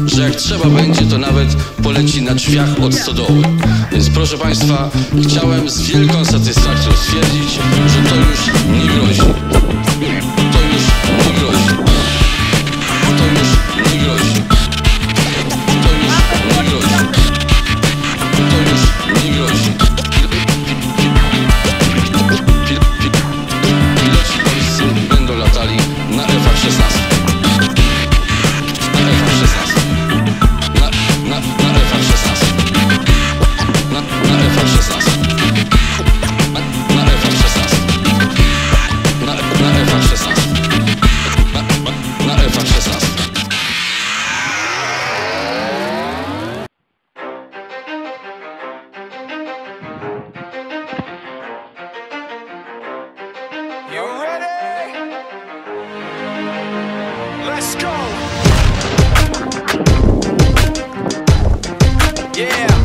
że jak trzeba będzie, to nawet poleci na drzwiach od stodoły. Więc proszę Państwa, chciałem z wielką satysfakcją stwierdzić, że to już nie grozi. To już nie grozi. To już nie grozi. To już nie grozi. To już nie grozi. Piloci polscy będą latali na F-16. Na F-16. Na F-16. Na F-16. Na F-16. Na F-16. Na F-16. You ready? Let's go. Yeah.